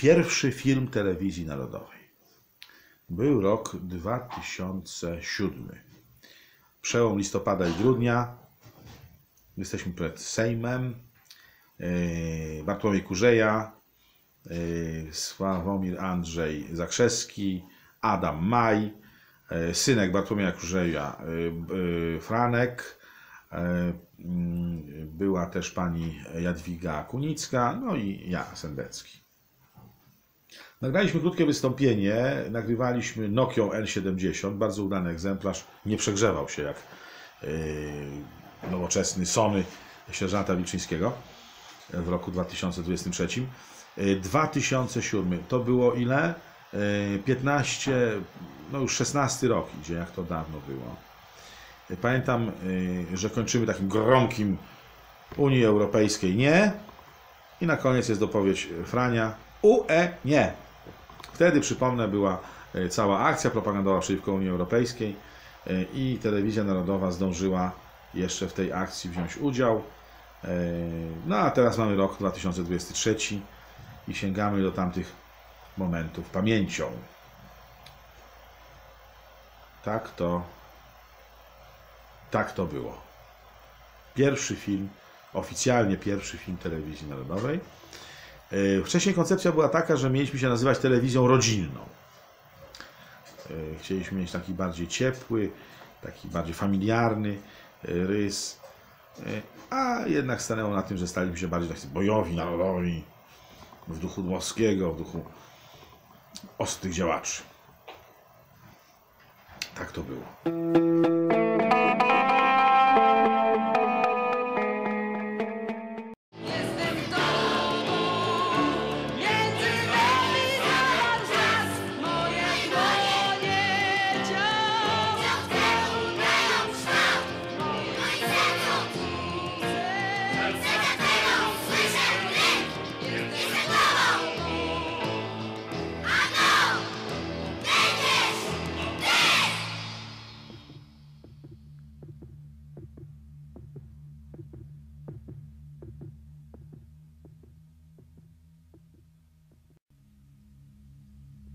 Pierwszy film telewizji narodowej. Był rok 2007. Przełom listopada i grudnia. Jesteśmy przed Sejmem. Bartłomiej Kurzeja, Sławomir Andrzej Zakrzewski, Adam Maj, synek Bartłomieja Kurzeja, Franek, była też pani Jadwiga Kunicka, no i ja, Sendecki. Nagraliśmy krótkie wystąpienie, nagrywaliśmy Nokią N70, bardzo udany egzemplarz, nie przegrzewał się jak nowoczesny Sony sierżanta Wilczyńskiego w roku 2023. 2007 to było ile? 15, no już 16 rok idzie, jak to dawno było. Pamiętam, że kończymy takim gromkim Unii Europejskiej nie i na koniec jest dopowiedź Frania UE nie. Wtedy, przypomnę, była cała akcja propagandowa przeciwko Unii Europejskiej i Telewizja Narodowa zdążyła jeszcze w tej akcji wziąć udział. No a teraz mamy rok 2023 i sięgamy do tamtych momentów pamięcią. Tak to było. Pierwszy film, oficjalnie pierwszy film telewizji narodowej. Wcześniej koncepcja była taka, że mieliśmy się nazywać telewizją rodzinną. Chcieliśmy mieć taki bardziej ciepły, taki bardziej familiarny rys, a jednak stanęło na tym, że staliśmy się bardziej tacy bojowi, narodowi, w duchu Dmowskiego, w duchu ostrych działaczy. Tak to było.